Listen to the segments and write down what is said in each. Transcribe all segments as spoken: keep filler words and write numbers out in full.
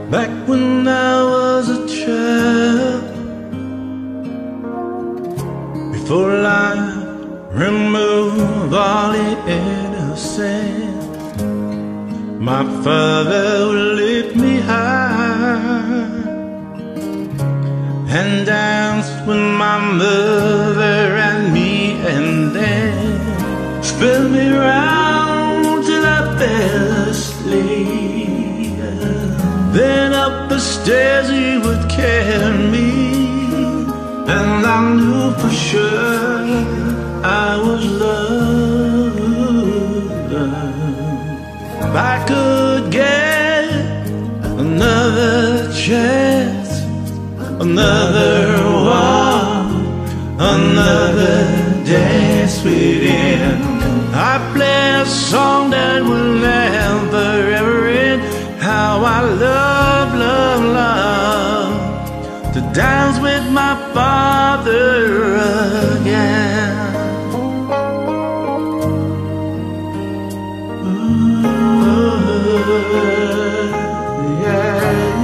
Back when I was a child, before life removed all the innocence, my father would lift me high and dance with my mother and me, and then spin me round till I fell asleep. Then up the stairs he would carry me, and I knew for sure I was loved. If I could get another chance, another walk, another dance with him, I'd play a song that will never ever end. How I love, love, love to dance with my father again. Ooh, yeah.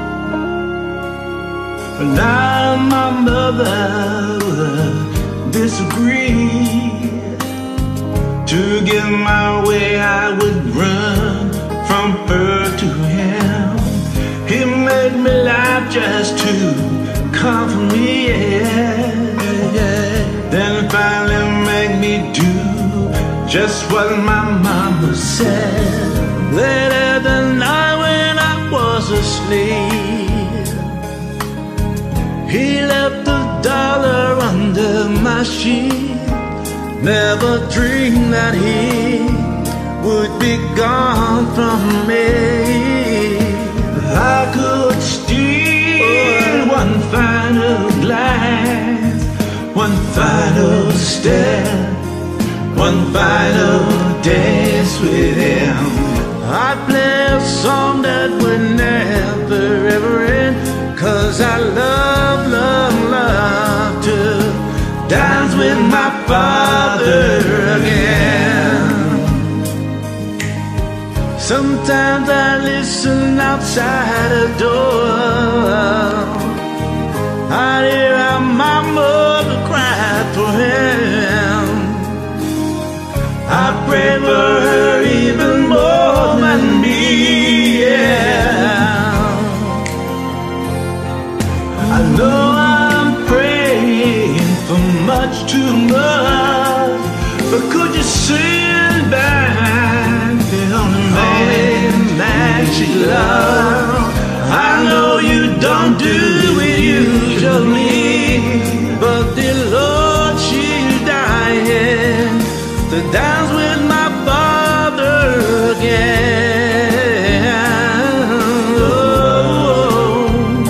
But now my mother would disagree. To get my way I would run from her to him. He made me laugh just to comfort me, yeah, yeah. Then finally made me do just what my mama said. Later that night when I was asleep, he left a dollar under my sheet. Never dreamed that he would be gone from me. I could steal one final glance, one final step, one final dance with him. I'd play a song that would never ever end, 'cause I love, love, love to dance with my father again. Sometimes I listen outside the door, I hear how my mother cried for him. I pray for her even more than me, yeah. I know I'm praying for much too much, but could you send back the only man that she loved? I know you don't do it usually, but dear Lord, she's dying to dance with my father again. Oh,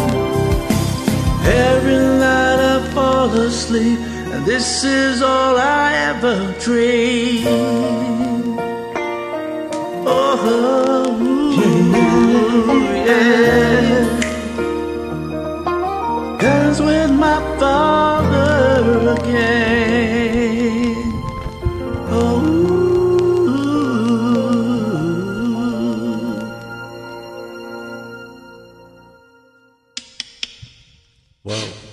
every night I fall asleep, and this is all I ever dream. Oh, yeah. Dance with my father again. Oh. Whoa.